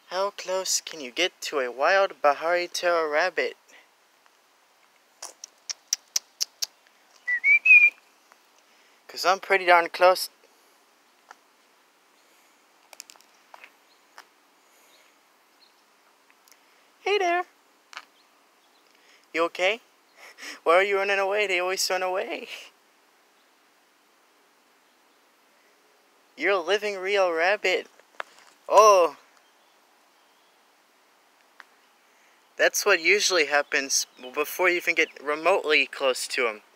How close can you get to a wild Bahari Terra rabbit? Cause I'm pretty darn close. Hey there. You okay? Why are you running away? They always run away. You're a living real rabbit. Oh. That's what usually happens before you even get remotely close to them.